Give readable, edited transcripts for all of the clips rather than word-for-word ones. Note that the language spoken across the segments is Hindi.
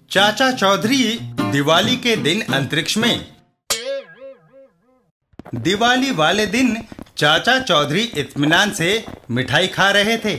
चाचा चौधरी दिवाली के दिन अंतरिक्ष में। दिवाली वाले दिन चाचा चौधरी इत्मीनान से मिठाई खा रहे थे।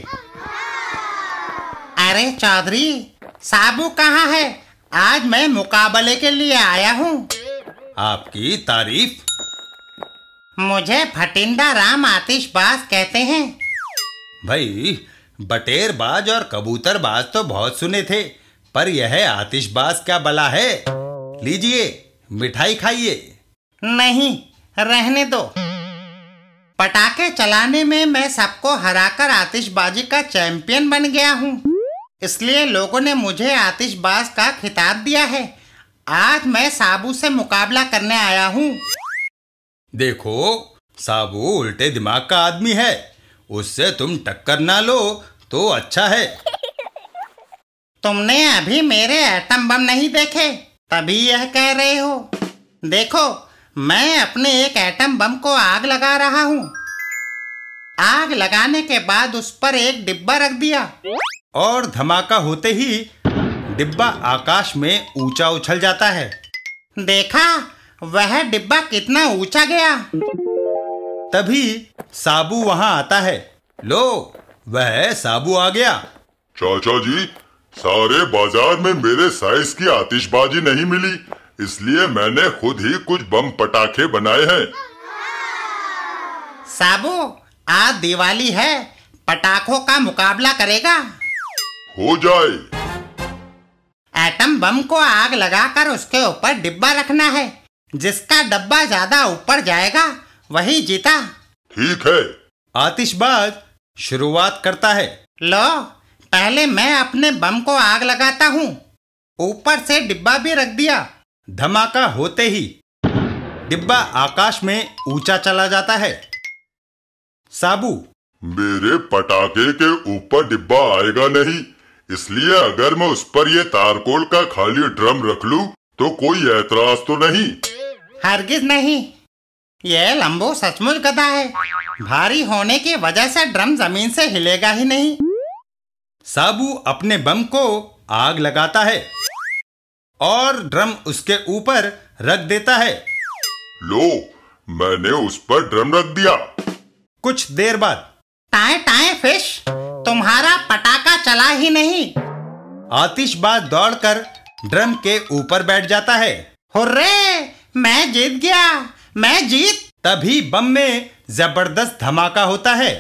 अरे चौधरी, साबू कहाँ है? आज मैं मुकाबले के लिए आया हूँ। आपकी तारीफ। मुझे भटिंडा राम आतिशबाज कहते हैं। भाई, बटेरबाज और कबूतरबाज तो बहुत सुने थे, पर यह आतिशबाज क्या बला है। लीजिए, मिठाई खाइए। नहीं, रहने दो। पटाखे चलाने में मैं सबको हराकर आतिशबाजी का चैंपियन बन गया हूँ, इसलिए लोगों ने मुझे आतिशबाज का खिताब दिया है। आज मैं साबू से मुकाबला करने आया हूँ। देखो, साबू उल्टे दिमाग का आदमी है, उससे तुम टक्कर ना लो तो अच्छा है। तुमने अभी मेरे एटम बम नहीं देखे, तभी यह कह रहे हो। देखो, मैं अपने एक एटम बम को आग लगा रहा हूँ। आग लगाने के बाद उस पर एक डिब्बा रख दिया और धमाका होते ही डिब्बा आकाश में ऊंचा उछल जाता है। देखा, वह डिब्बा कितना ऊंचा गया। तभी साबू वहां आता है। लो, वह साबू आ गया। चाचा जी, सारे बाजार में मेरे साइज की आतिशबाजी नहीं मिली, इसलिए मैंने खुद ही कुछ बम पटाखे बनाए हैं। साबू, आज दिवाली है, पटाखों का मुकाबला करेगा? हो जाए। एटम बम को आग लगाकर उसके ऊपर डिब्बा रखना है। जिसका डब्बा ज्यादा ऊपर जाएगा वही जीता। ठीक है। आतिशबाज शुरुआत करता है। लो, पहले मैं अपने बम को आग लगाता हूँ। ऊपर से डिब्बा भी रख दिया। धमाका होते ही डिब्बा आकाश में ऊंचा चला जाता है। साबू, मेरे पटाखे के ऊपर डिब्बा आएगा नहीं, इसलिए अगर मैं उस पर ये तारकोल का खाली ड्रम रख लूं तो कोई ऐतराज तो नहीं? हरगिज नहीं। यह लंबू सचमुच गधा है। भारी होने की वजह से ड्रम जमीन से हिलेगा ही नहीं। साबू अपने बम को आग लगाता है और ड्रम उसके ऊपर रख देता है। लो, मैंने उस पर ड्रम रख दिया। कुछ देर बाद टाए टाए फिश, तुम्हारा पटाखा चला ही नहीं। आतिशबाज दौड़कर ड्रम के ऊपर बैठ जाता है। हुर्रे, मैं जीत गया, मैं जीत। तभी बम में जबरदस्त धमाका होता है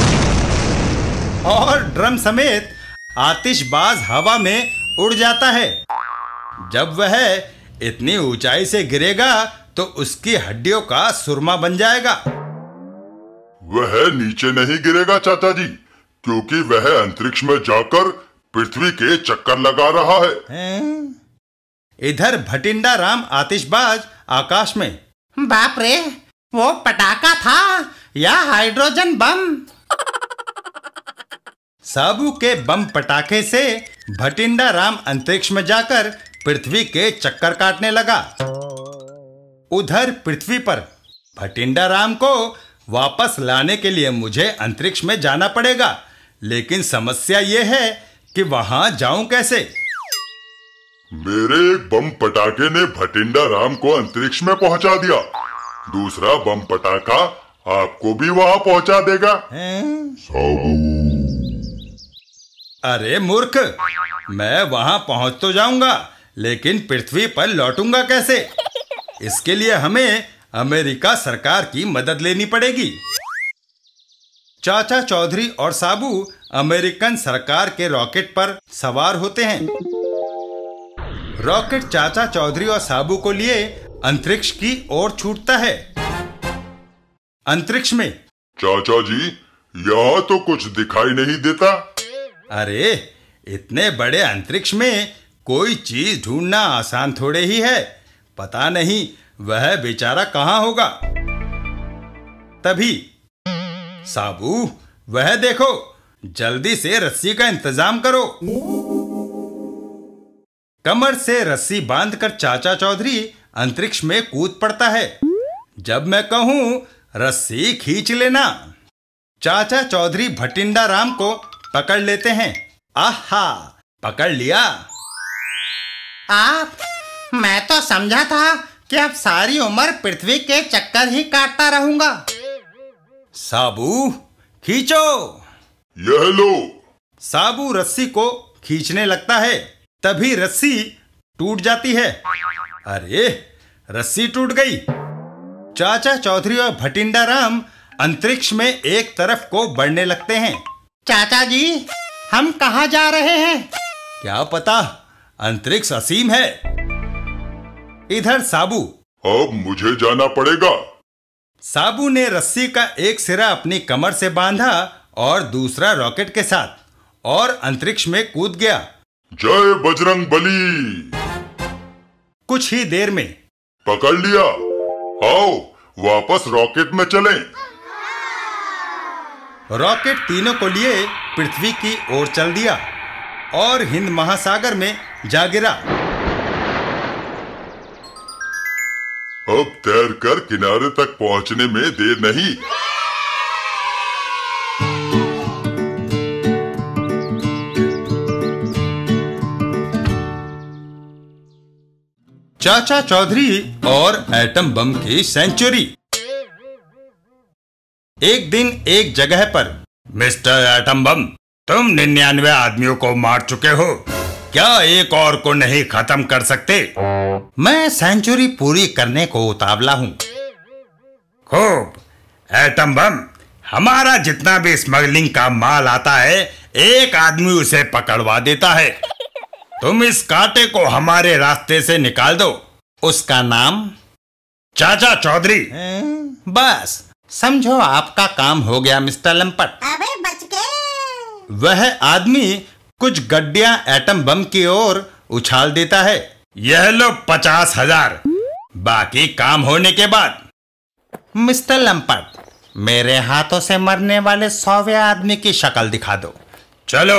और ड्रम समेत आतिशबाज हवा में उड़ जाता है। जब वह इतनी ऊंचाई से गिरेगा तो उसकी हड्डियों का सुरमा बन जाएगा। वह नीचे नहीं गिरेगा चाचा जी, क्योंकि वह अंतरिक्ष में जाकर पृथ्वी के चक्कर लगा रहा है। इधर भटिंडा राम आतिशबाज आकाश में। बाप रे, वो पटाखा था या हाइड्रोजन बम? साबू के बम पटाखे से भटिंडा राम अंतरिक्ष में जाकर पृथ्वी के चक्कर काटने लगा। उधर पृथ्वी पर भटिंडा राम को वापस लाने के लिए मुझे अंतरिक्ष में जाना पड़ेगा, लेकिन समस्या ये है कि वहां जाऊं कैसे? मेरे एक बम पटाखे ने भटिंडा राम को अंतरिक्ष में पहुंचा दिया, दूसरा बम पटाखा आपको भी वहां पहुंचा देगा। अरे मूर्ख, मैं वहां पहुंच तो जाऊंगा, लेकिन पृथ्वी पर लौटूंगा कैसे? इसके लिए हमें अमेरिका सरकार की मदद लेनी पड़ेगी। चाचा चौधरी और साबू अमेरिकन सरकार के रॉकेट पर सवार होते हैं। रॉकेट चाचा चौधरी और साबू को लिए अंतरिक्ष की ओर छूटता है। अंतरिक्ष में। चाचा जी, यहाँ तो कुछ दिखाई नहीं देता। अरे, इतने बड़े अंतरिक्ष में कोई चीज ढूंढना आसान थोड़े ही है। पता नहीं वह बेचारा कहाँ होगा। तभी साबू, वह देखो, जल्दी से रस्सी का इंतजाम करो। कमर से रस्सी बांधकर चाचा चौधरी अंतरिक्ष में कूद पड़ता है। जब मैं कहूं रस्सी खींच लेना। चाचा चौधरी भटिंडा राम को पकड़ लेते हैं। आहा, पकड़ लिया। आप? मैं तो समझा था कि अब सारी उम्र पृथ्वी के चक्कर ही काटता रहूंगा। साबू खींचो। यह लो। साबू रस्सी को खींचने लगता है, तभी रस्सी टूट जाती है। अरे रस्सी टूट गई। चाचा चौधरी और भटिंडा राम अंतरिक्ष में एक तरफ को बढ़ने लगते हैं। चाचा जी, हम कहाँ जा रहे हैं? क्या पता, अंतरिक्ष असीम है। इधर साबू। अब मुझे जाना पड़ेगा। साबू ने रस्सी का एक सिरा अपनी कमर से बांधा और दूसरा रॉकेट के साथ, और अंतरिक्ष में कूद गया। जय बजरंग बली। कुछ ही देर में पकड़ लिया। आओ वापस रॉकेट में चलें। रॉकेट तीनों को लिए पृथ्वी की ओर चल दिया और हिंद महासागर में जा गिरा। अब तैरकर किनारे तक पहुंचने में देर नहीं। चाचा चौधरी और एटम बम की सेंचुरी। एक दिन एक जगह पर, मिस्टर एटम बम, तुम 99 आदमियों को मार चुके हो, क्या एक और को नहीं खत्म कर सकते? मैं सेंचुरी पूरी करने को उतावला हूँ। खूब। एटम बम, हमारा जितना भी स्मगलिंग का माल आता है, एक आदमी उसे पकड़वा देता है। तुम इस कांटे को हमारे रास्ते से निकाल दो। उसका नाम? चाचा चौधरी। बस समझो आपका काम हो गया मिस्टर लंपट। अबे बच गए। वह आदमी कुछ गड्डियां एटम बम की ओर उछाल देता है। यह लो 50,000, बाकी काम होने के बाद। मिस्टर लंपट, मेरे हाथों से मरने वाले 100वें आदमी की शक्ल दिखा दो। चलो।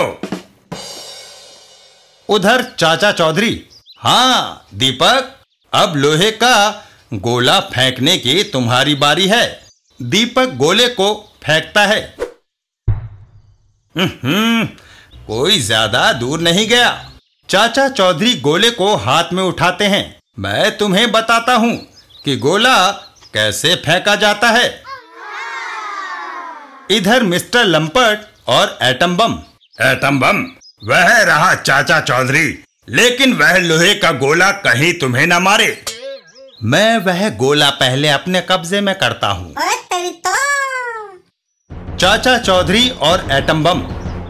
उधर चाचा चौधरी। हाँ दीपक, अब लोहे का गोला फेंकने की तुम्हारी बारी है। दीपक गोले को फेंकता है। कोई ज्यादा दूर नहीं गया। चाचा चौधरी गोले को हाथ में उठाते हैं। मैं तुम्हें बताता हूं कि गोला कैसे फेंका जाता है। इधर मिस्टर लंपट और एटम बम। एटम बम, वह रहा चाचा चौधरी, लेकिन वह लोहे का गोला कहीं तुम्हें न मारे। मैं वह गोला पहले अपने कब्जे में करता हूँ। तेरी तो। चाचा चौधरी और एटम बम।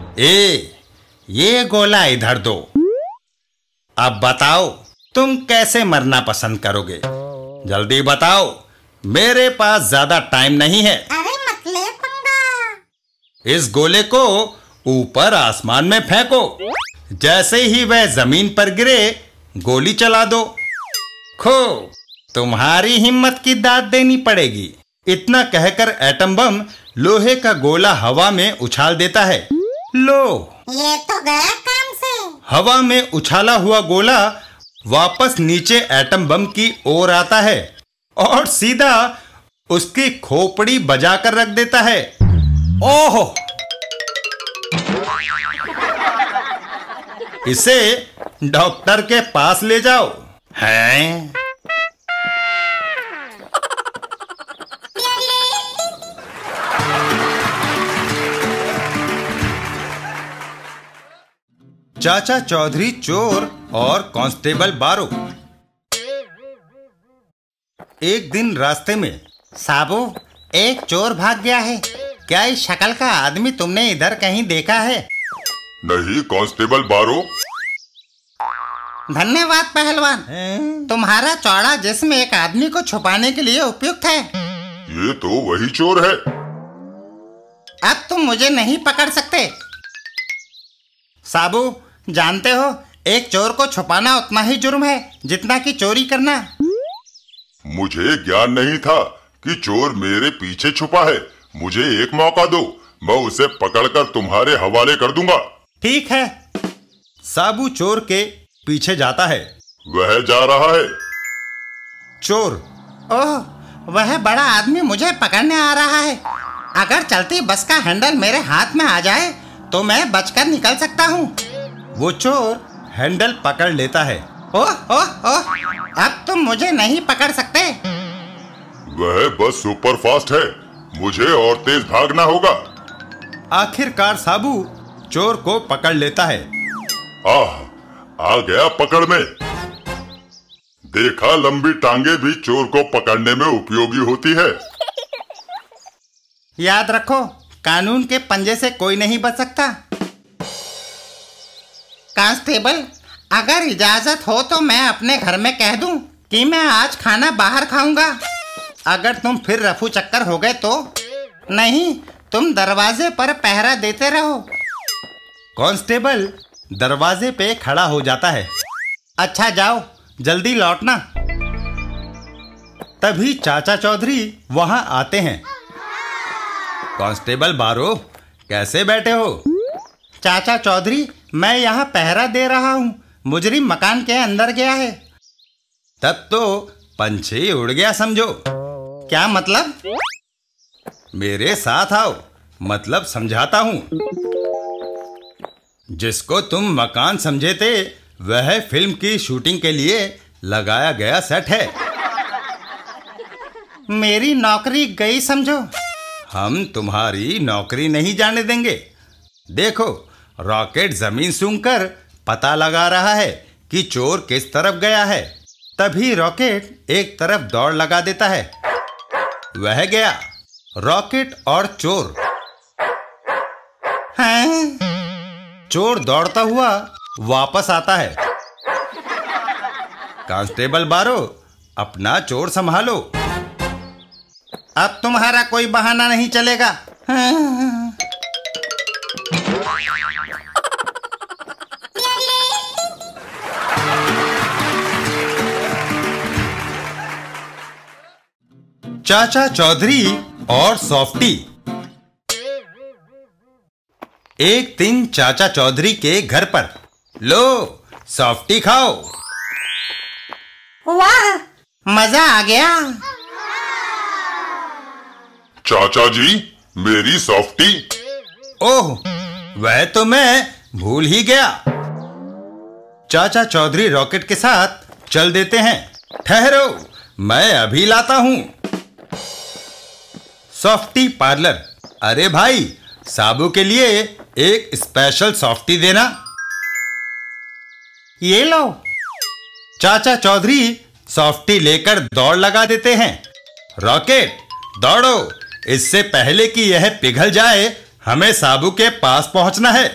ये गोला इधर दो। अब बताओ तुम कैसे मरना पसंद करोगे? जल्दी बताओ, मेरे पास ज्यादा टाइम नहीं है। अरे मत ले पंगा। इस गोले को ऊपर आसमान में फेंको। जैसे ही वह जमीन पर गिरे, गोली चला दो। खूब, तुम्हारी हिम्मत की दाद देनी पड़ेगी। इतना कहकर एटम बम लोहे का गोला हवा में उछाल देता है। लो, ये तो गया काम से। हवा में उछाला हुआ गोला वापस नीचे एटम बम की ओर आता है और सीधा उसकी खोपड़ी बजाकर रख देता है। ओहो! इसे डॉक्टर के पास ले जाओ। हैं? चाचा चौधरी चोर और कांस्टेबल बारो। एक दिन रास्ते में। साबू, एक चोर भाग गया है। क्या इस शक्ल का आदमी तुमने इधर कहीं देखा है? नहीं कांस्टेबल बारो। धन्यवाद पहलवान। तुम्हारा चौड़ा जिस्म एक आदमी को छुपाने के लिए उपयुक्त है। ये तो वही चोर है। अब तुम मुझे नहीं पकड़ सकते। साबू, जानते हो, एक चोर को छुपाना उतना ही जुर्म है जितना कि चोरी करना। मुझे ज्ञान नहीं था कि चोर मेरे पीछे छुपा है। मुझे एक मौका दो, मैं उसे पकड़कर तुम्हारे हवाले कर दूंगा। ठीक है। साबू चोर के पीछे जाता है। वह जा रहा है। चोर। ओह, वह बड़ा आदमी मुझे पकड़ने आ रहा है। अगर चलती बस का हैंडल मेरे हाथ में आ जाए तो मैं बचकर निकल सकता हूँ। वो चोर हैंडल पकड़ लेता है ओह ओह ओह, अब तुम मुझे नहीं पकड़ सकते। वह बस सुपर फास्ट है, मुझे और तेज भागना होगा। आखिरकार साबू चोर को पकड़ लेता है। आ गया पकड़ में। देखा, लंबी टांगे भी चोर को पकड़ने में उपयोगी होती है। याद रखो, कानून के पंजे से कोई नहीं बच सकता। कांस्टेबल, अगर इजाजत हो तो मैं अपने घर में कह दूं कि मैं आज खाना बाहर खाऊंगा। अगर तुम फिर रफू चक्कर हो गए तो? नहीं, तुम दरवाजे पर पहरा देते रहो। कांस्टेबल दरवाजे पे खड़ा हो जाता है। अच्छा जाओ, जल्दी लौटना। तभी चाचा चौधरी वहां आते हैं। कांस्टेबल बारो, कैसे बैठे हो? चाचा चौधरी, मैं यहाँ पहरा दे रहा हूँ, मुजरिम मकान के अंदर गया है। तब तो पंछी उड़ गया समझो। क्या मतलब? मेरे साथ आओ, मतलब समझाता हूँ। जिसको तुम मकान समझे थे वह फिल्म की शूटिंग के लिए लगाया गया सेट है। मेरी नौकरी गई समझो। हम तुम्हारी नौकरी नहीं जाने देंगे। देखो, रॉकेट जमीन सूंघकर पता लगा रहा है कि चोर किस तरफ गया है। तभी रॉकेट एक तरफ दौड़ लगा देता है। वह गया। रॉकेट और चोर। हैं? चोर दौड़ता हुआ वापस आता है। कांस्टेबल बारो, अपना चोर संभालो। अब तुम्हारा कोई बहाना नहीं चलेगा। चाचा चौधरी और सॉफ्टी। एक दिन चाचा चौधरी के घर पर, लो सॉफ्टी खाओ। वाह, मजा आ गया। चाचा जी, मेरी सॉफ्टी। ओह, वह तो मैं भूल ही गया। चाचा चौधरी रॉकेट के साथ चल देते हैं। ठहरो, मैं अभी लाता हूं। Softy parlour. अरे भाई, साबू के लिए एक स्पेशल सॉफ्टी देना। ये लो। चाचा चौधरी सॉफ्टी लेकर दौड़ लगा देते हैं। रॉकेट, दौड़ो, इससे पहले कि यह पिघल जाए हमें साबू के पास पहुंचना है।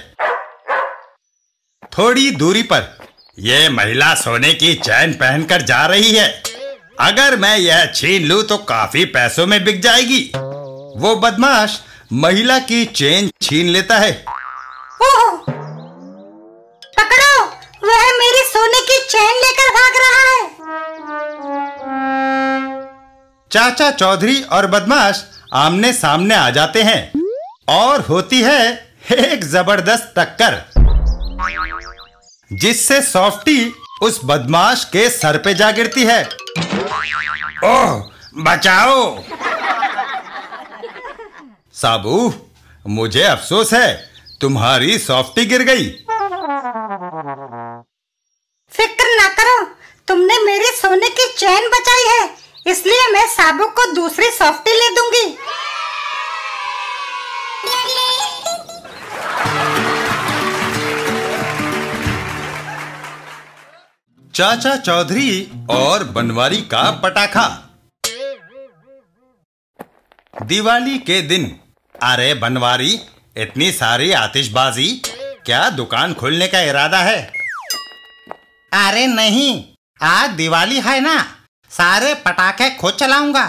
थोड़ी दूरी पर यह महिला सोने की चैन पहनकर जा रही है। अगर मैं यह छीन लूं तो काफी पैसों में बिक जाएगी। वो बदमाश महिला की चेन छीन लेता है। ओह, पकड़ो, वह मेरी सोने की चैन लेकर भाग रहा है। चाचा चौधरी और बदमाश आमने सामने आ जाते हैं और होती है एक जबरदस्त टक्कर, जिससे सॉफ्टी उस बदमाश के सर पे जा गिरती है। ओह, बचाओ। साबू, मुझे अफसोस है, तुम्हारी सॉफ्टी गिर गई। फिक्र ना करो, तुमने मेरी सोने की चैन बचाई है, इसलिए मैं साबू को दूसरी सॉफ्टी ले दूंगी। चाचा चौधरी और बनवारी का पटाखा। दिवाली के दिन। अरे बनवारी, इतनी सारी आतिशबाजी, क्या दुकान खोलने का इरादा है? अरे नहीं, आज दिवाली है ना, सारे पटाखे खुद चलाऊंगा।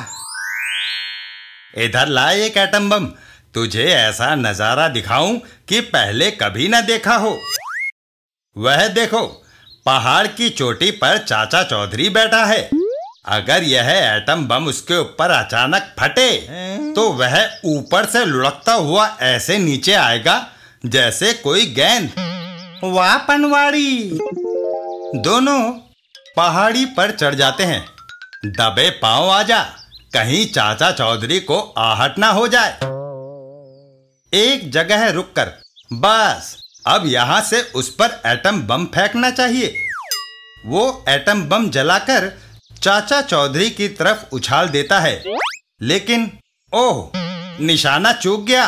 इधर ला एक एटम बम, तुझे ऐसा नजारा दिखाऊं कि पहले कभी ना देखा हो। वह देखो, पहाड़ की चोटी पर चाचा चौधरी बैठा है। अगर यह एटम बम उसके ऊपर अचानक फटे तो वह ऊपर से लुढ़कता हुआ ऐसे नीचे आएगा जैसे कोई गेंद। वाह पनवाड़ी। दोनों पहाड़ी पर चढ़ जाते हैं। दबे पांव आजा, कहीं चाचा चौधरी को आहट ना हो जाए। एक जगह रुककर बस अब यहां से उस पर एटम बम फेंकना चाहिए। वो एटम बम जलाकर चाचा चौधरी की तरफ उछाल देता है, लेकिन ओह, निशाना चूक गया।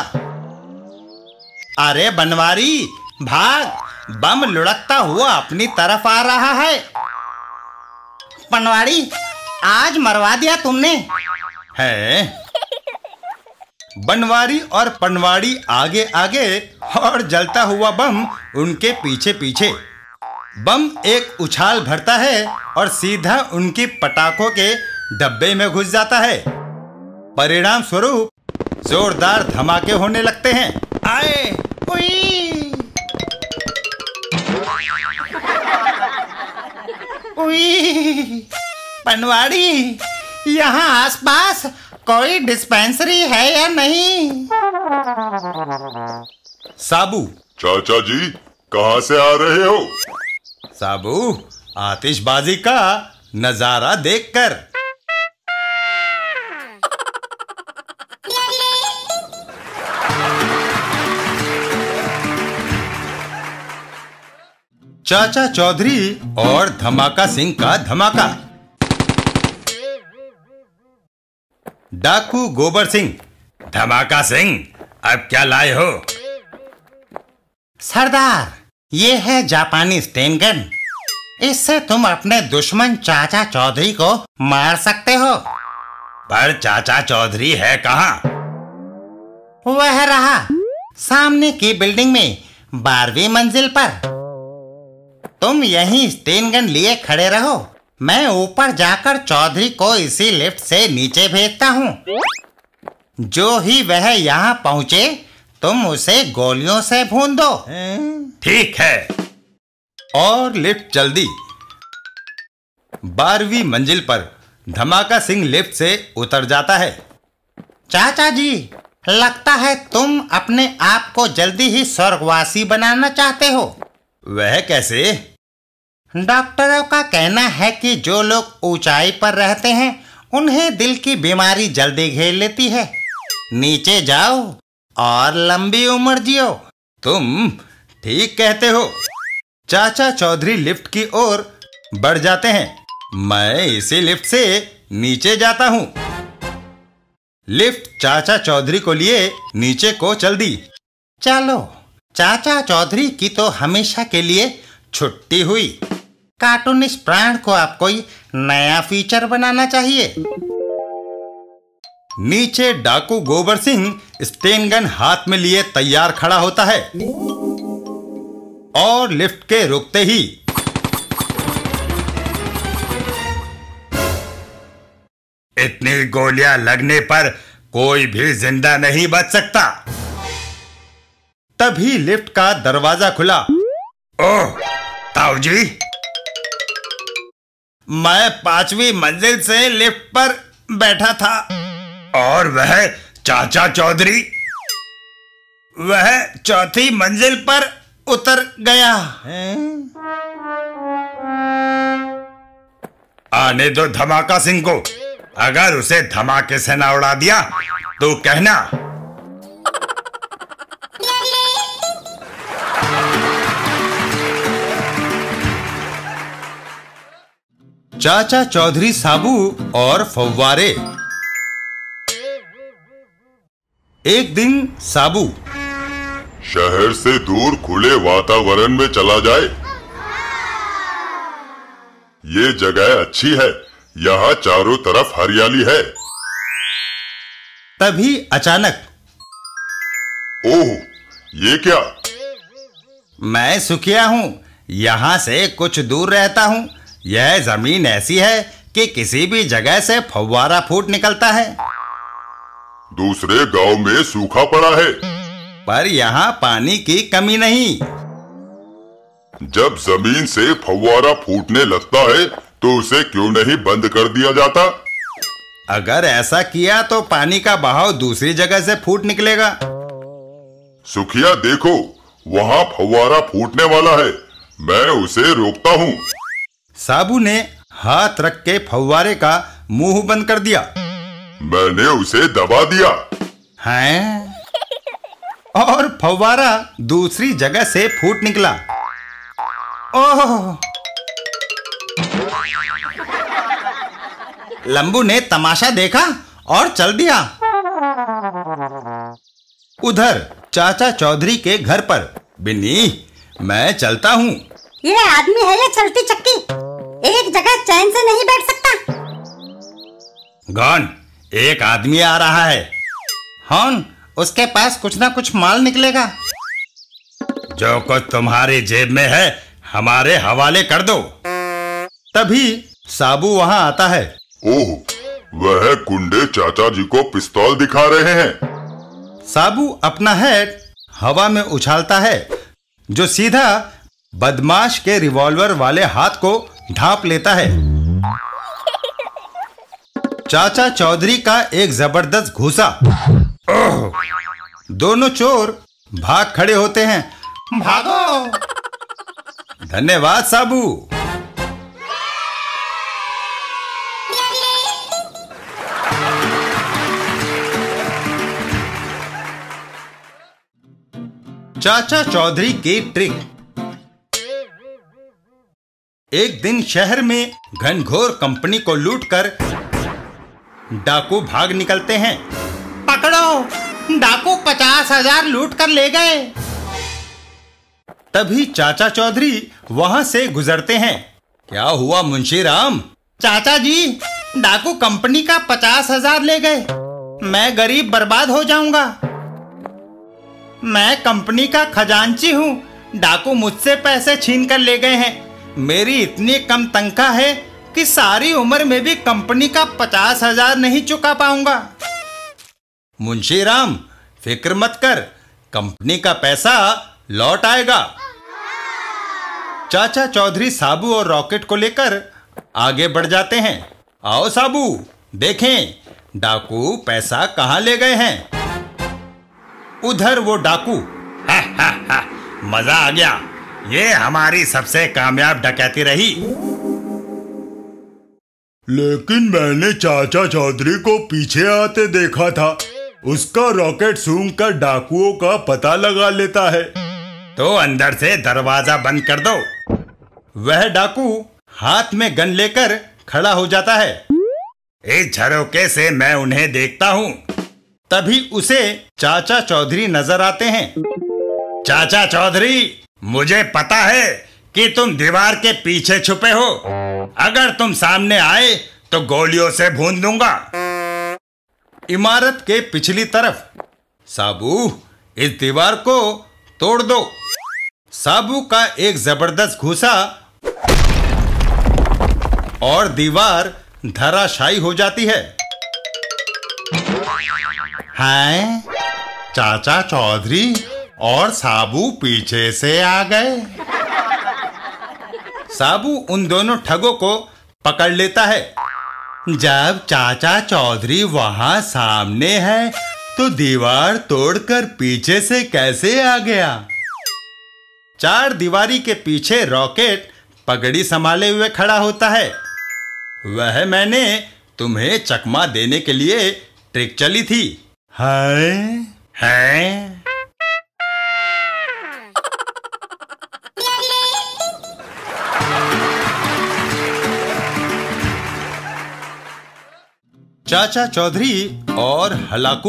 अरे बनवारी, भाग, बम लुढ़कता हुआ अपनी तरफ आ रहा है। पनवाड़ी, आज मरवा दिया तुमने। है बनवारी और पनवाड़ी आगे आगे और जलता हुआ बम उनके पीछे पीछे। बम एक उछाल भरता है और सीधा उनकी पटाखों के डब्बे में घुस जाता है। परिणाम स्वरूप जोरदार धमाके होने लगते हैं। आए उई, उई, पनवाड़ी, यहाँ आसपास कोई डिस्पेंसरी है या नहीं? साबू, चाचा जी कहाँ से आ रहे हो? साबू, आतिशबाजी का नजारा देखकर। चाचा चौधरी और धमाका सिंह का धमाका। डाकू गोबर सिंह, धमाका सिंह, अब क्या लाए हो? सरदार, ये है जापानी स्टेन गन। इससे तुम अपने दुश्मन चाचा चौधरी को मार सकते हो। पर चाचा चौधरी है कहाँ? वह रहा सामने की बिल्डिंग में 12वीं मंजिल पर। तुम यहीं स्टेन गन लिए खड़े रहो, मैं ऊपर जाकर चौधरी को इसी लिफ्ट से नीचे भेजता हूँ। जो ही वह यहाँ पहुँचे तुम उसे गोलियों से भून दो। ठीक है। और लिफ्ट चल दी। 12वीं मंजिल पर धमाका सिंह लिफ्ट से उतर जाता है। चाचा जी, लगता है तुम अपने आप को जल्दी ही स्वर्गवासी बनाना चाहते हो। वह कैसे? डॉक्टरों का कहना है कि जो लोग ऊंचाई पर रहते हैं उन्हें दिल की बीमारी जल्दी घेर लेती है। नीचे जाओ और लंबी उम्र जियो। तुम ठीक कहते हो। चाचा चौधरी लिफ्ट की ओर बढ़ जाते हैं। मैं इसी लिफ्ट से नीचे जाता हूँ। लिफ्ट चाचा चौधरी को लिए नीचे को चल दी। चलो, चाचा चौधरी की तो हमेशा के लिए छुट्टी हुई। कार्टूनिस्ट प्राण को आप कोई नया फीचर बनाना चाहिए। नीचे डाकू गोबर सिंह स्टेन गन हाथ में लिए तैयार खड़ा होता है और लिफ्ट के रुकते ही इतनी गोलियां लगने पर कोई भी जिंदा नहीं बच सकता। तभी लिफ्ट का दरवाजा खुला। ओह ताऊ जी, मैं 5वीं मंजिल से लिफ्ट पर बैठा था और वह चाचा चौधरी वह 4थी मंजिल पर उतर गया। आने दो धमाका सिंह को। अगर उसे धमाके से ना उड़ा दिया तो कहना। चाचा चौधरी साबू और फव्वारे। एक दिन साबू शहर से दूर खुले वातावरण में चला जाए। ये जगह अच्छी है, यहाँ चारों तरफ हरियाली है। तभी अचानक, ओह, ये क्या? मैं सुखिया हूँ, यहाँ से कुछ दूर रहता हूँ। यह जमीन ऐसी है कि किसी भी जगह से फव्वारा फूट निकलता है। दूसरे गांव में सूखा पड़ा है, पर यहाँ पानी की कमी नहीं। जब जमीन से फव्वारा फूटने लगता है तो उसे क्यों नहीं बंद कर दिया जाता? अगर ऐसा किया तो पानी का बहाव दूसरी जगह से फूट निकलेगा। सुखिया देखो, वहाँ फव्वारा फूटने वाला है, मैं उसे रोकता हूँ। साबू ने हाथ रख के फव्वारे का मुंह बंद कर दिया। मैंने उसे दबा दिया। हैं? और फव्वारा दूसरी जगह से फूट निकला। ओह! लंबू ने तमाशा देखा और चल दिया। उधर चाचा चौधरी के घर पर, बिन्नी मैं चलता हूँ। ये आदमी है या चलती चक्की, एक जगह चैन से नहीं बैठ सकता। गौन, एक आदमी आ रहा है। हॉर्न, उसके पास कुछ ना कुछ माल निकलेगा। जो कुछ तुम्हारी जेब में है हमारे हवाले कर दो। तभी साबू वहां आता है। ओह, वह गुंडे चाचा जी को पिस्तौल दिखा रहे हैं। साबू अपना हेड हवा में उछालता है, जो सीधा बदमाश के रिवॉल्वर वाले हाथ को ढांप लेता है। चाचा चौधरी का एक जबरदस्त घूसा। ओह! दोनों चोर भाग खड़े होते हैं। भागो! धन्यवाद साबू। चाचा चौधरी की ट्रिक। एक दिन शहर में घनघोर कंपनी को लूटकर डाकू भाग निकलते हैं। पकड़ो, डाकू 50,000 लूट कर ले गए। तभी चाचा चौधरी वहां से गुजरते हैं। क्या हुआ मुंशी राम? चाचा जी, डाकू कंपनी का 50,000 ले गए। मैं गरीब बर्बाद हो जाऊंगा। मैं कंपनी का खजांची हूँ। डाकू मुझसे पैसे छीन कर ले गए हैं। मेरी इतनी कम तनख्वाह है कि सारी उम्र में भी कंपनी का 50,000 नहीं चुका पाऊंगा। मुंशी राम, फिक्र मत कर, कंपनी का पैसा लौट आएगा। चाचा चौधरी साबू और रॉकेट को लेकर आगे बढ़ जाते हैं। आओ साबू, देखें डाकू पैसा कहां ले गए हैं। उधर वो डाकू, मजा आ गया, ये हमारी सबसे कामयाब डकैती रही। लेकिन मैंने चाचा चौधरी को पीछे आते देखा था। उसका रॉकेट सूंघ कर डाकुओं का पता लगा लेता है। तो अंदर से दरवाजा बंद कर दो। वह डाकू हाथ में गन लेकर खड़ा हो जाता है। इस झरोके से मैं उन्हें देखता हूँ। तभी उसे चाचा चौधरी नजर आते हैं। चाचा चौधरी, मुझे पता है कि तुम दीवार के पीछे छुपे हो। अगर तुम सामने आए तो गोलियों से भून दूंगा। इमारत के पिछली तरफ, साबू इस दीवार को तोड़ दो। साबू का एक जबरदस्त घूसा और दीवार धराशायी हो जाती है। हैं? चाचा चौधरी और साबू पीछे से आ गए। साबू उन दोनों ठगों को पकड़ लेता है। जब चाचा चौधरी वहां सामने है तो दीवार तोड़कर पीछे से कैसे आ गया? चार दीवारी के पीछे रॉकेट पगड़ी संभाले हुए खड़ा होता है। वह मैंने तुम्हें चकमा देने के लिए ट्रिक चली थी। है? चाचा चौधरी और हलाकू।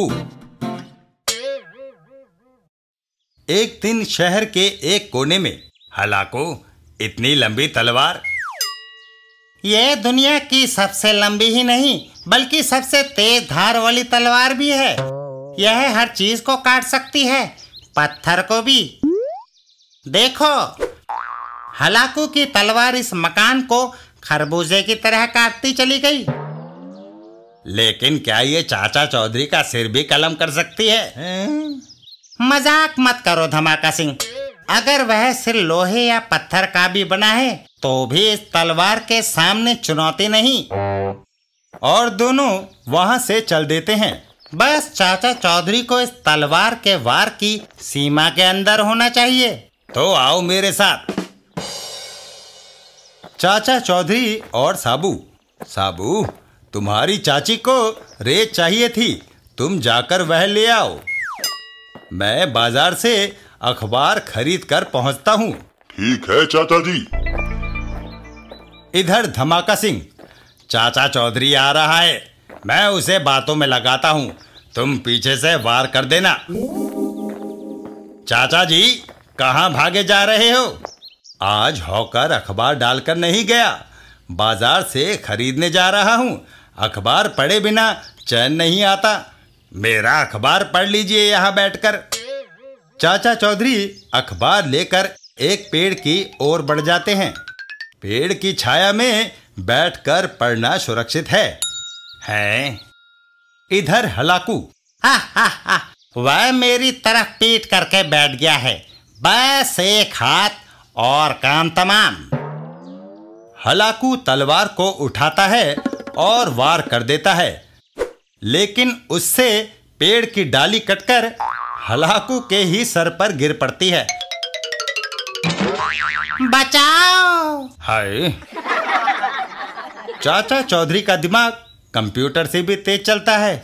एक दिन शहर के एक कोने में, हलाकू इतनी लंबी तलवार। ये दुनिया की सबसे लंबी ही नहीं बल्कि सबसे तेज धार वाली तलवार भी है। यह हर चीज को काट सकती है, पत्थर को भी। देखो, हलाकू की तलवार इस मकान को खरबूजे की तरह काटती चली गई। लेकिन क्या ये चाचा चौधरी का सिर भी कलम कर सकती है? मजाक मत करो धमाका सिंह। अगर वह सिर लोहे या पत्थर का भी बना है तो भी इस तलवार के सामने चुनौती नहीं। और दोनों वहां से चल देते हैं। बस चाचा चौधरी को इस तलवार के वार की सीमा के अंदर होना चाहिए। तो आओ मेरे साथ। चाचा चौधरी और साबू। साबू, तुम्हारी चाची को रेत चाहिए थी, तुम जाकर वह ले आओ। मैं बाजार से अखबार खरीद कर पहुंचता हूँ। ठीक है चाचा जी। इधर धमाका सिंह चाचा चौधरी आ रहा है, मैं उसे बातों में लगाता हूँ, तुम पीछे से वार कर देना। चाचा जी कहाँ भागे जा रहे हो? आज हॉकर अखबार डालकर नहीं गया, बाजार से खरीदने जा रहा हूँ। अखबार पढ़े बिना चैन नहीं आता, मेरा अखबार पढ़ लीजिए यहाँ बैठकर। चाचा चौधरी अखबार लेकर एक पेड़ की ओर बढ़ जाते हैं। पेड़ की छाया में बैठकर पढ़ना सुरक्षित है। इधर हलाकू वह मेरी तरफ पीट करके बैठ गया है, बस एक हाथ और काम तमाम। हलाकू तलवार को उठाता है और वार कर देता है, लेकिन उससे पेड़ की डाली कटकर हलाकू के ही सर पर गिर पड़ती है। बचाओ! हाय! चाचा चौधरी का दिमाग कंप्यूटर से भी तेज चलता है।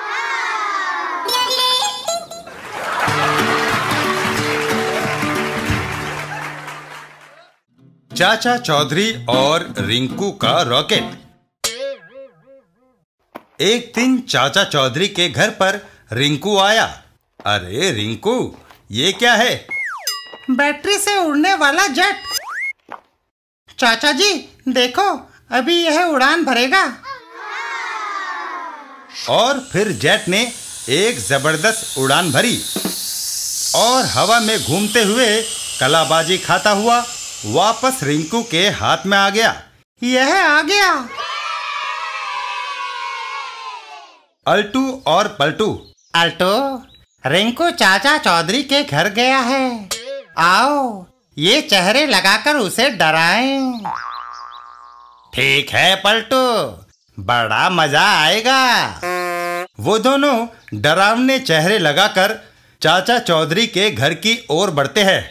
चाचा चौधरी और रिंकू का रॉकेट। एक दिन चाचा चौधरी के घर पर रिंकू आया। अरे रिंकू, ये क्या है? बैटरी से उड़ने वाला जेट। चाचा जी देखो, अभी यह उड़ान भरेगा। और फिर जेट ने एक जबरदस्त उड़ान भरी और हवा में घूमते हुए कलाबाजी खाता हुआ वापस रिंकू के हाथ में आ गया। यह आ गया। अल्टू और पलटू। अल्टू, रिंकू चाचा चौधरी के घर गया है, आओ ये चेहरे लगाकर उसे डराएं। ठीक है पलटू, बड़ा मजा आएगा। वो दोनों डरावने चेहरे लगाकर चाचा चौधरी के घर की ओर बढ़ते हैं।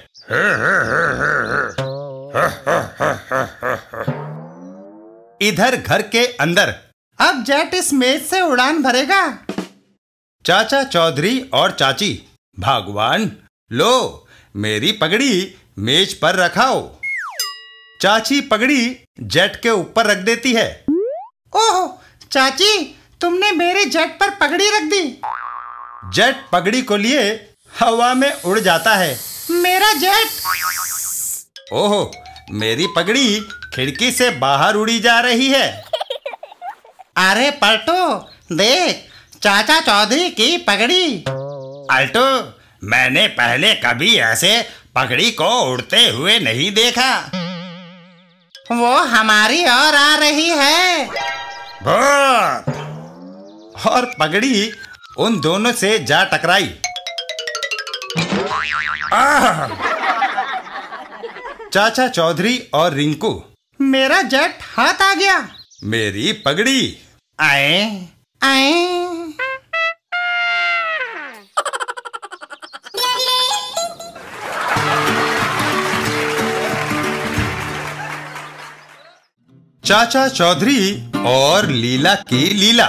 इधर घर के अंदर अब जेट इस मेज से उड़ान भरेगा। चाचा चौधरी और चाची, भगवान लो मेरी पगड़ी मेज पर रखाओ। चाची पगड़ी जेट के ऊपर रख देती है। ओह चाची, तुमने मेरे जेट पर पगड़ी रख दी। जेट पगड़ी को लिए हवा में उड़ जाता है। मेरा जेट! ओह, मेरी पगड़ी खिड़की से बाहर उड़ी जा रही है। अरे पलटू देख, चाचा चौधरी की पगड़ी। अल्टू, मैंने पहले कभी ऐसे पगड़ी को उड़ते हुए नहीं देखा। वो हमारी ओर आ रही है। भूत! और पगड़ी उन दोनों से जा टकराई। चाचा चौधरी और रिंकू, मेरा जेट हाथ आ गया। मेरी पगड़ी। आए आए। चाचा चौधरी और लीला की लीला।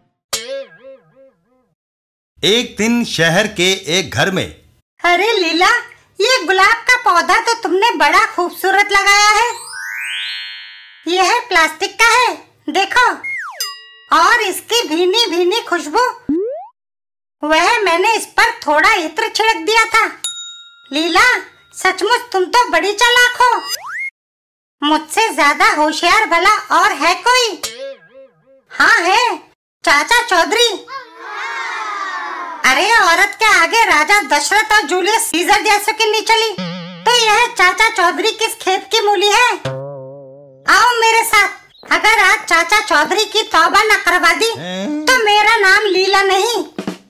एक दिन शहर के एक घर में। अरे लीला, ये गुलाब का पौधा तो तुमने बड़ा खूबसूरत लगाया है। यह प्लास्टिक का है, देखो, और इसकी भीनी भीनी खुशबू, वह मैंने इस पर थोड़ा इत्र छिड़क दिया था। लीला, सचमुच तुम तो बड़ी चालाक हो। मुझसे ज्यादा होशियार भला और है कोई? हाँ है, चाचा चौधरी। अरे औरत के आगे राजा दशरथ और जूलियस सीजर जैसे की नहीं चली, तो यह चाचा चौधरी किस खेत की मूली है? आओ मेरे साथ। अगर आज चाचा चौधरी की तौबा न करवा दी तो मेरा नाम लीला नहीं।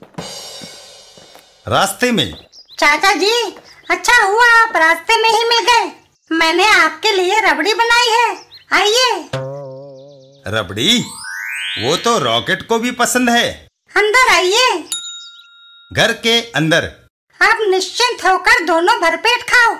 रास्ते में। चाचा जी, अच्छा हुआ आप रास्ते में ही मिल गए। मैंने आपके लिए रबड़ी बनाई है, आइए। रबड़ी? वो तो रॉकेट को भी पसंद है। अंदर आइए। घर के अंदर। आप निश्चिंत होकर दोनों भरपेट खाओ।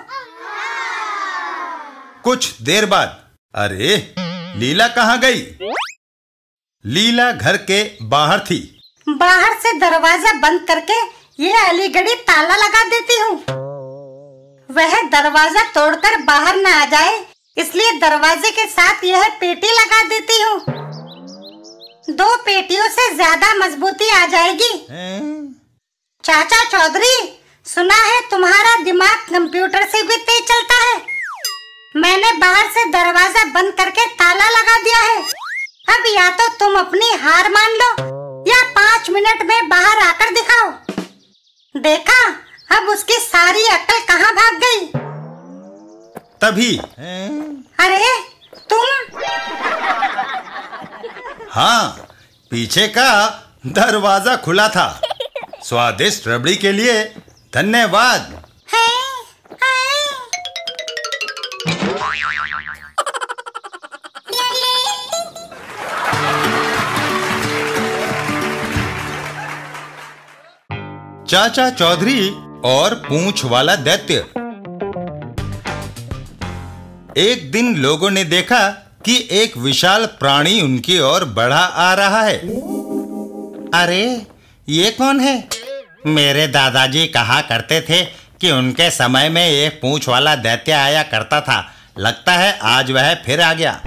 कुछ देर बाद, अरे लीला कहाँ गई? लीला घर के बाहर थी। बाहर से दरवाजा बंद करके ये अलीगढ़ी ताला लगा देती हूँ। वह दरवाजा तोड़कर बाहर न आ जाए, इसलिए दरवाजे के साथ यह पेटी लगा देती हूँ। 2 पेटियों से ज्यादा मजबूती आ जाएगी। चाचा चौधरी, सुना है तुम्हारा दिमाग कंप्यूटर से भी तेज चलता है। मैंने बाहर से दरवाजा बंद करके ताला लगा दिया है। अब या तो तुम अपनी हार मान लो या 5 मिनट में बाहर आकर दिखाओ। देखा, अब उसकी सारी अक्ल कहाँ भाग गई। तभी अरे तुम! हाँ, पीछे का दरवाजा खुला था। स्वादिष्ट रबड़ी के लिए धन्यवाद। चाचा चौधरी और पूंछ वाला दैत्य। एक दिन लोगों ने देखा कि एक विशाल प्राणी उनकी ओर बढ़ा आ रहा है। अरे, ये कौन है? मेरे दादाजी कहा करते थे कि उनके समय में एक पूंछ वाला दैत्य आया करता था। लगता है आज वह फिर आ गया।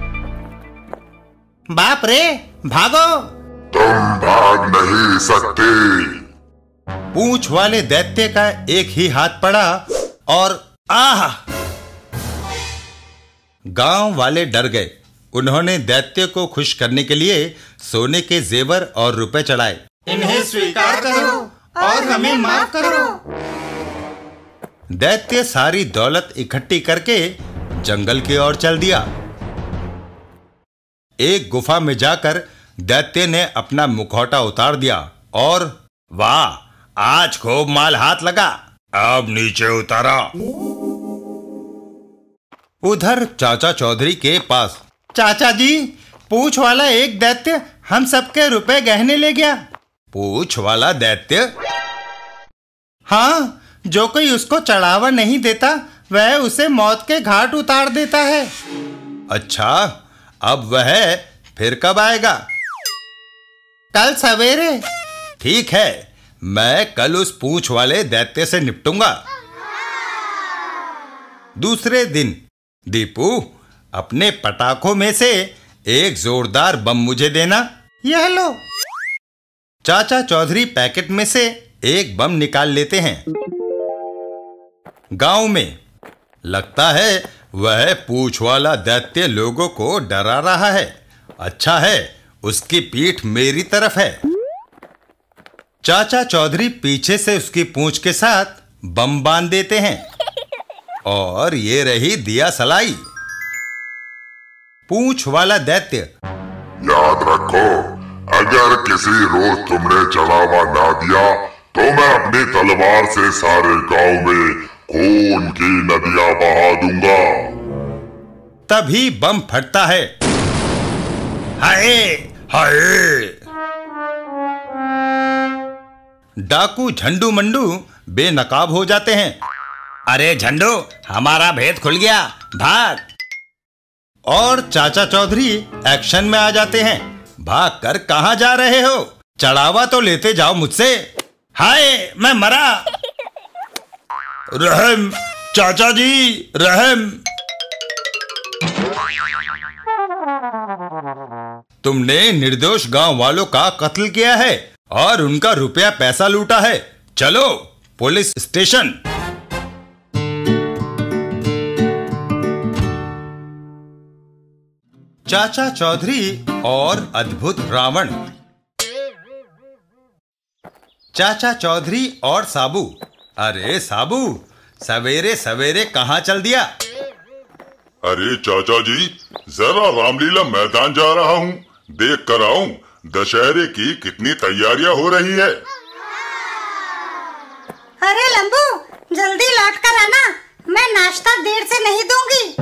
बाप रे, भागो! तुम भाग नहीं सकते। पूंछ वाले दैत्य का एक ही हाथ पड़ा और आह! गांव वाले डर गए। उन्होंने दैत्य को खुश करने के लिए सोने के जेवर और रुपए चढ़ाए। इन्हें स्वीकार करो और हमें माफ करो। दैत्य सारी दौलत इकट्ठी करके जंगल की ओर चल दिया। एक गुफा में जाकर दैत्य ने अपना मुखौटा उतार दिया और वाह, आज खूब माल हाथ लगा। अब नीचे उतारा। उधर चाचा चौधरी के पास, चाचा जी, पूंछ वाला एक दैत्य हम सबके रुपए गहने ले गया। पूंछ वाला दैत्य? हाँ, जो कोई उसको चढ़ावा नहीं देता वह उसे मौत के घाट उतार देता है। अच्छा, अब वह फिर कब आएगा? कल सवेरे। ठीक है, मैं कल उस पूंछ वाले दैत्य से निपटूंगा। दूसरे दिन, दीपू, अपने पटाखों में से एक जोरदार बम मुझे देना। यह लो। चाचा चौधरी पैकेट में से एक बम निकाल लेते हैं। गांव में लगता है वह पूंछ वाला दैत्य लोगों को डरा रहा है। अच्छा है, उसकी पीठ मेरी तरफ है। चाचा चौधरी पीछे से उसकी पूंछ के साथ बम बांध देते हैं और ये रही दिया सलाई। पूंछ वाला दैत्य, याद रखो, अगर किसी रोज तुमने चढ़ावा ना दिया तो मैं अपनी तलवार से सारे गांव में खून की नदियां बहा दूंगा। तभी बम फटता है। हाय हाय! डाकू झंडू मंडू बेनकाब हो जाते हैं। अरे झंडू, हमारा भेद खुल गया, भाग! और चाचा चौधरी एक्शन में आ जाते हैं। भागकर कहां जा रहे हो? चढ़ावा तो लेते जाओ मुझसे। हाय, मैं मरा। रहम, चाचा जी, रहम! तुमने निर्दोष गांव वालों का कत्ल किया है और उनका रुपया पैसा लूटा है। चलो पुलिस स्टेशन। चाचा चौधरी और अद्भुत रावण। चाचा चौधरी और साबू। अरे साबू, सवेरे सवेरे कहाँ चल दिया? अरे चाचा जी, जरा रामलीला मैदान जा रहा हूँ, देख कर आऊं दशहरे की कितनी तैयारियां हो रही है। अरे लंबू, जल्दी लौट कर आना, मैं नाश्ता देर से नहीं दूंगी।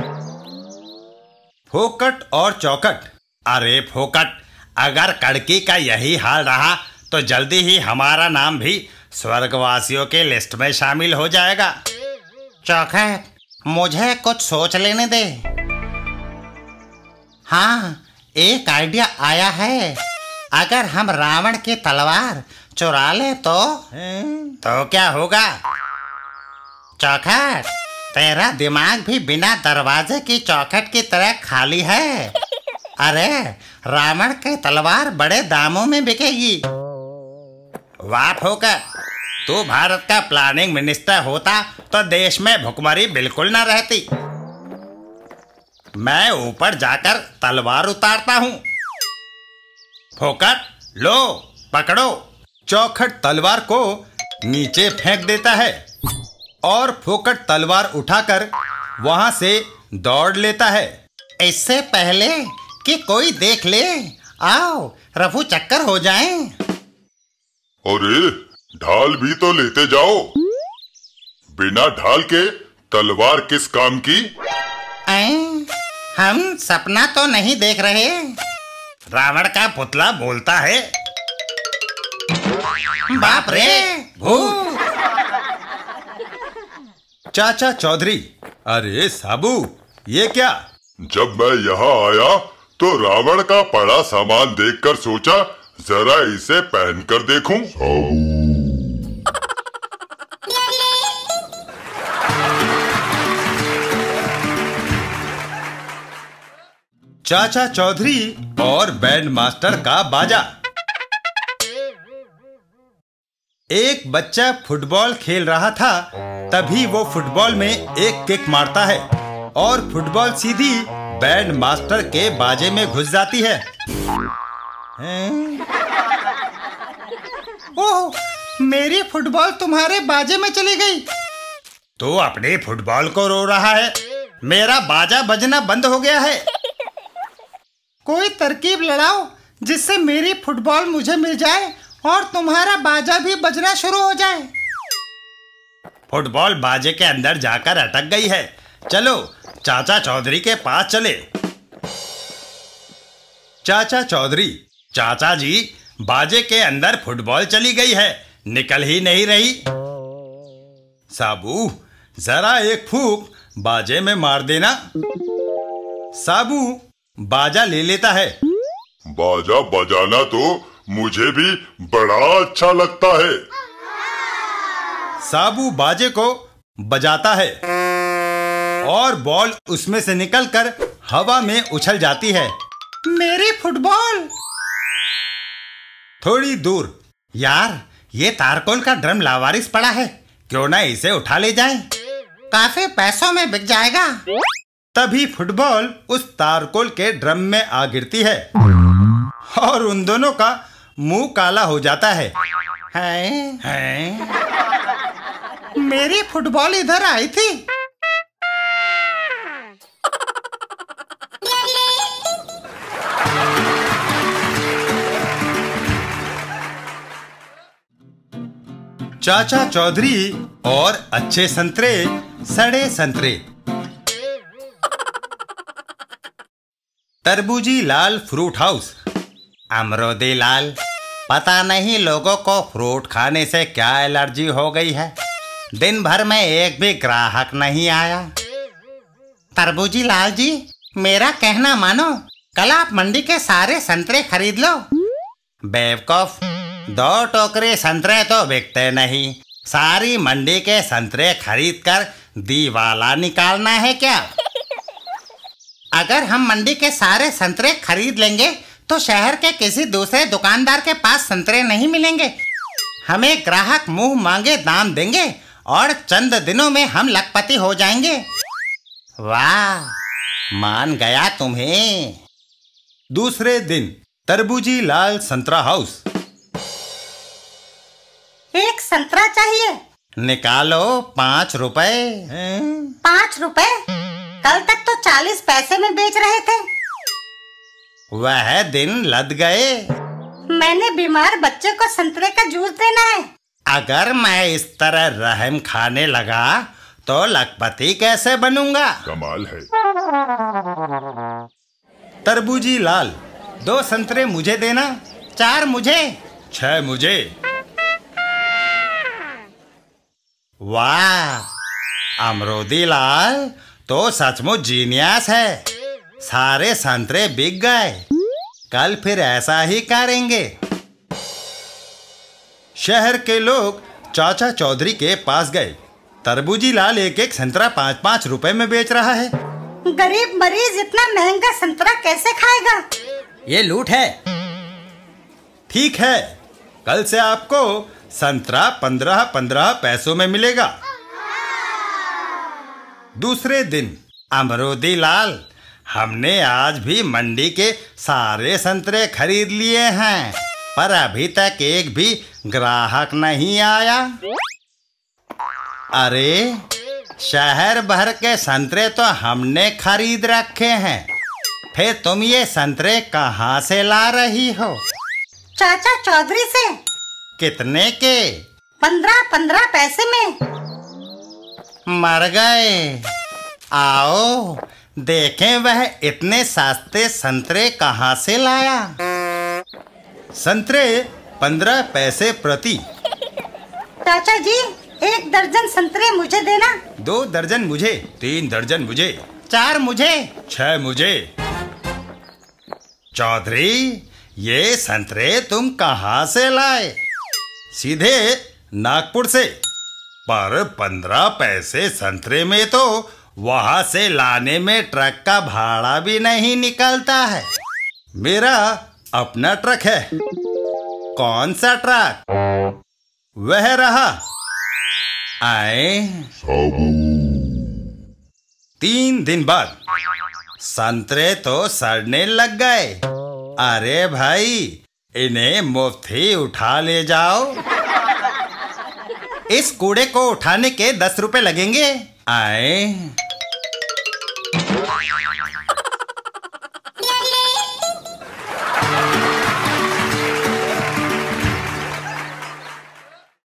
फोकट और चौकट। अरे फोकट, अगर कड़की का यही हाल रहा तो जल्दी ही हमारा नाम भी स्वर्गवासियों के लिस्ट में शामिल हो जाएगा। चौखट, मुझे कुछ सोच लेने दे। हाँ, एक आइडिया आया है। अगर हम रावण की तलवार चुरा ले तो क्या होगा? चौखट, तेरा दिमाग भी बिना दरवाजे की चौखट की तरह खाली है। अरे रावण की तलवार बड़े दामों में बिकेगी। वाह फोकट, तू भारत का प्लानिंग मिनिस्टर होता तो देश में भुखमरी बिल्कुल ना रहती। मैं ऊपर जाकर तलवार उतारता हूँ। फोकट, लो पकड़ो। चौखट तलवार को नीचे फेंक देता है और फोकट तलवार उठाकर वहां से दौड़ लेता है। इससे पहले कि कोई देख ले, आओ रफू चक्कर हो जाएं। अरे ढाल भी तो लेते जाओ। बिना ढाल के तलवार किस काम की? हम सपना तो नहीं देख रहे। रावण का पुतला बोलता है। बाप रे भूत। चाचा चौधरी, अरे साबू ये क्या? जब मैं यहाँ आया तो रावण का पड़ा सामान देखकर सोचा जरा इसे पहनकर देखूं। चाचा चौधरी और बैंड मास्टर का बाजा। एक बच्चा फुटबॉल खेल रहा था, तभी वो फुटबॉल में एक किक मारता है और फुटबॉल सीधी बैंड मास्टर के बाजे में घुस जाती है। ओह, मेरी फुटबॉल तुम्हारे बाजे में चली गई। तो अपने फुटबॉल को रो रहा है, मेरा बाजा बजना बंद हो गया है। कोई तरकीब लड़ाओ जिससे मेरी फुटबॉल मुझे मिल जाए और तुम्हारा बाजा भी बजना शुरू हो जाए। फुटबॉल बाजे के अंदर जाकर अटक गई है। चलो चाचा चौधरी के पास चले। चाचा चौधरी, चाचा जी बाजे के अंदर फुटबॉल चली गई है, निकल ही नहीं रही। साबू जरा एक फूंक बाजे में मार देना। साबू बाजा ले लेता है। बाजा बजाना तो मुझे भी बड़ा अच्छा लगता है। साबू बाजे को बजाता है और बॉल उसमें से निकलकर हवा में उछल जाती है। मेरी फुटबॉल। थोड़ी दूर, यार ये तारकोल का ड्रम लावारिस पड़ा है, क्यों ना इसे उठा ले जाएं? काफी पैसों में बिक जाएगा। तभी फुटबॉल उस तारकोल के ड्रम में आ गिरती है और उन दोनों का मुंह काला हो जाता है। मेरी फुटबॉल इधर आई थी। चाचा चौधरी और अच्छे संतरे, सड़े संतरे। तरबूजी लाल फ्रूट हाउस। अमरूदी लाल, पता नहीं लोगों को फ्रूट खाने से क्या एलर्जी हो गई है। दिन भर में एक भी ग्राहक नहीं आया। तरबूजी लाल जी, मेरा कहना मानो, कल आप मंडी के सारे संतरे खरीद लो। बेवकूफ, 2 टोकरी संतरे तो बिकते नहीं, सारी मंडी के संतरे खरीद कर दीवाला निकालना है क्या? अगर हम मंडी के सारे संतरे खरीद लेंगे तो शहर के किसी दूसरे दुकानदार के पास संतरे नहीं मिलेंगे। हमें ग्राहक मुंह मांगे दाम देंगे और चंद दिनों में हम लखपति हो जाएंगे। वाह, मान गया तुम्हें। दूसरे दिन तरबूजी लाल संतरा हाउस। एक संतरा चाहिए। निकालो 5 रुपए। 5 रुपए? कल तक तो 40 पैसे में बेच रहे थे। वह दिन लद गए। मैंने बीमार बच्चे को संतरे का जूस देना है। अगर मैं इस तरह रहम खाने लगा तो लखपति कैसे बनूंगा? कमाल है। तरबूजी लाल, 2 संतरे मुझे देना, 4 मुझे, 6 मुझे। वाह, अमरूदी लाल तो सचमुच जीनियस है। सारे संतरे बिक गए। कल फिर ऐसा ही करेंगे। शहर के लोग चाचा चौधरी के पास गए। तरबूजी लाल एक एक संतरा 5-5 रुपए में बेच रहा है। गरीब मरीज इतना महंगा संतरा कैसे खाएगा? ये लूट है। ठीक है, कल से आपको संतरा 15-15 पैसों में मिलेगा। दूसरे दिन, अमरूदी लाल, हमने आज भी मंडी के सारे संतरे खरीद लिए हैं, पर अभी तक एक भी ग्राहक नहीं आया। अरे, शहर भर के संतरे तो हमने खरीद रखे हैं, फिर तुम ये संतरे कहाँ से ला रही हो? चाचा चौधरी से। कितने के? 15-15 पैसे में। मर गए। आओ देखें वह इतने सस्ते संतरे कहाँ से लाया। संतरे 15 पैसे प्रति। चाचा जी, 1 दर्जन संतरे मुझे देना। 2 दर्जन मुझे, 3 दर्जन मुझे, 4 मुझे, 6 मुझे। चौधरी, ये संतरे तुम कहाँ से लाए? सीधे नागपुर से। पर 15 पैसे संतरे में तो वहां से लाने में ट्रक का भाड़ा भी नहीं निकलता है। मेरा अपना ट्रक है। कौन सा ट्रक? वह रहा। आए। 3 दिन बाद संतरे तो सड़ने लग गए। अरे भाई, इन्हें मुफ्त ही उठा ले जाओ। इस कूड़े को उठाने के 10 रुपए लगेंगे। आए।